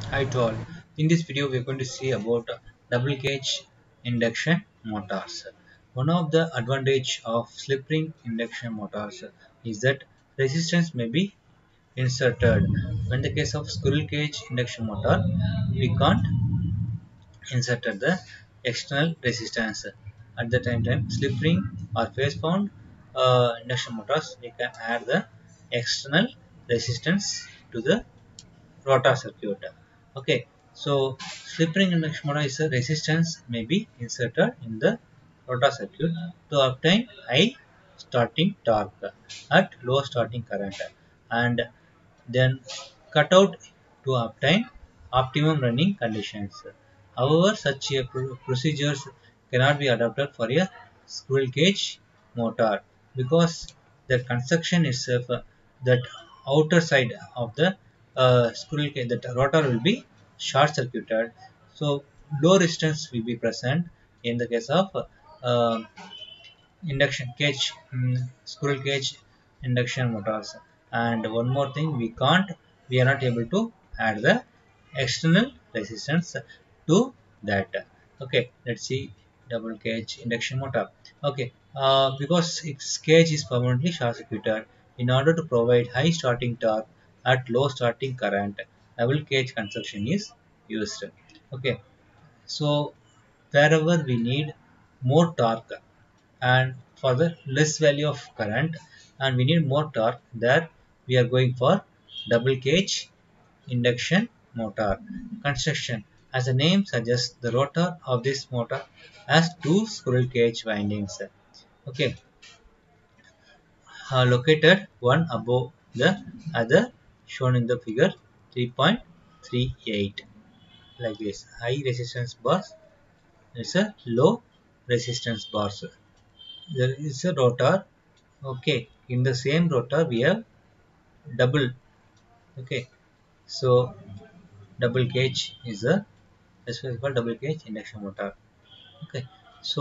Hi to all. In this video, we are going to see about double cage induction motors. One of the advantage of slip ring induction motors is that resistance may be inserted. When the case of squirrel cage induction motor, we can't insert the external resistance. At the time slip ring or phase bound induction motors, we can add the external resistance to the rotor circuit. Okay, so slip ring induction motor is a resistance may be inserted in the rotor circuit to obtain high starting torque at low starting current and then cut out to obtain optimum running conditions. However, such a procedures cannot be adopted for a squirrel cage motor because the construction itself, that outer side of the squirrel cage, that rotor will be short circuited. So low resistance will be present in the case of uh, induction cage, squirrel cage induction motors. And one more thing, we are not able to add the external resistance to that. Okay, let's see double cage induction motor. Okay, because its cage is permanently short circuited, in order to provide high starting torque at low starting current, double cage construction is used. Okay, so wherever we need more torque and for the less value of current and we need more torque, there we are going for double cage induction motor construction. As the name suggests, the rotor of this motor has two squirrel cage windings, okay, located one above the other, shown in the figure 3.38, like this. High resistance bars, it's a low resistance bars. There is a rotor. Okay, in the same rotor we have double. Okay, so double cage is a, that's what is called double cage induction motor. Okay, so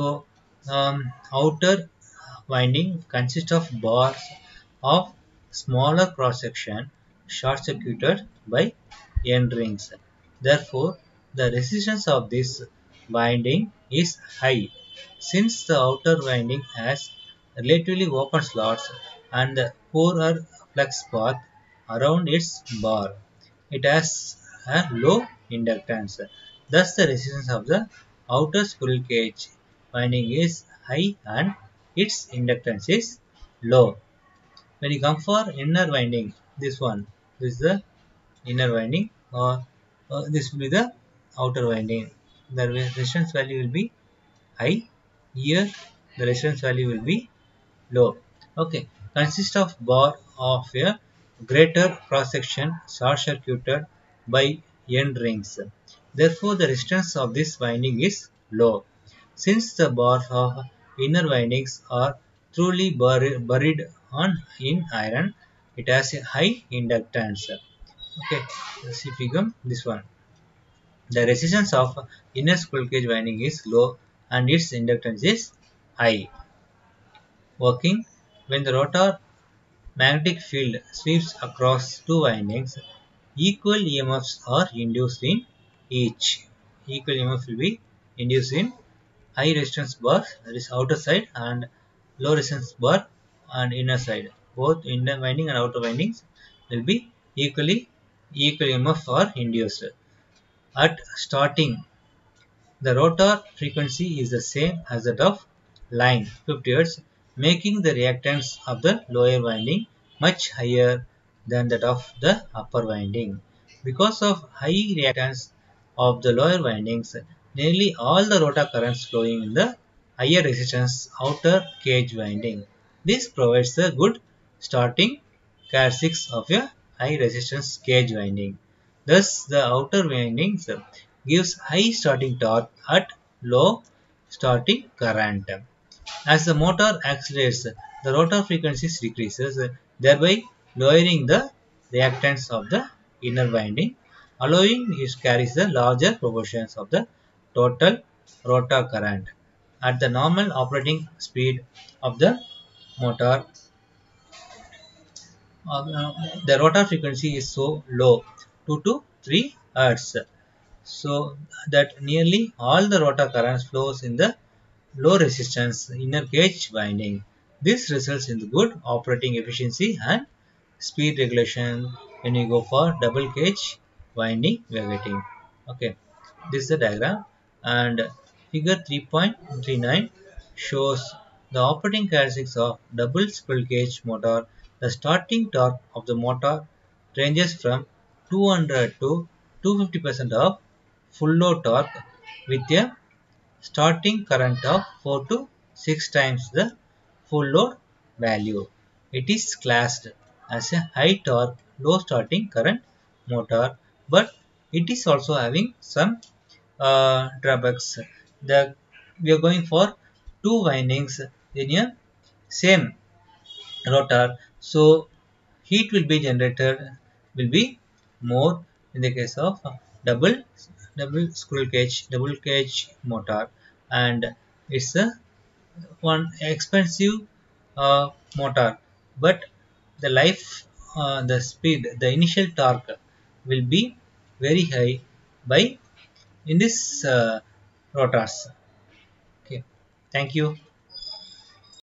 outer winding consists of bars of smaller cross section short circuited by end rings. Therefore, the resistance of this winding is high. Since the outer winding has relatively open slots and the poorer flux path around its bar, it has a low inductance. Thus, the resistance of the outer squirrel cage winding is high and its inductance is low. When you come for inner winding, this is the inner winding, or this will be the outer winding. The resistance value will be high. Here, the resistance value will be low. Okay, consists of bar of a greater cross section short circuited by end rings. Therefore, the resistance of this winding is low. Since the bars of inner windings are truly buried on in iron, it has a high inductance. Okay, let's see figure this one. The resistance of inner squirrel cage winding is low and its inductance is high. Working when the rotor magnetic field sweeps across two windings, equal EMFs are induced in each. Equal EMF will be induced in high resistance bar, that is outer side, and low resistance bar and inner side. Both inner winding and outer windings will be equal EMF are induced. At starting, the rotor frequency is the same as that of line 50 Hz, making the reactance of the lower winding much higher than that of the upper winding. Because of high reactance of the lower windings, nearly all the rotor currents flowing in the higher resistance outer cage winding. This provides a good starting characteristics of a high resistance cage winding. Thus, the outer windings gives high starting torque at low starting current. As the motor accelerates, the rotor frequency decreases, thereby lowering the reactance of the inner winding, allowing it carries the larger proportions of the total rotor current. At the normal operating speed of the motor, the rotor frequency is so low, 2 to 3 Hertz. So that nearly all the rotor currents flows in the low resistance inner cage winding. This results in the good operating efficiency and speed regulation when you go for double cage winding we are getting. Okay, this is the diagram, and figure 3.39 shows the operating characteristics of double squirrel cage motor. The starting torque of the motor ranges from 200 to 250% of full load torque with a starting current of 4 to 6 times the full load value. It is classed as a high torque, low starting current motor, but it is also having some drawbacks. The we are going for two windings in a same rotor, so heat will be generated will be more in the case of double double cage motor, and it's a one expensive motor, but the the speed, the initial torque will be very high by in this rotors. Okay, thank you.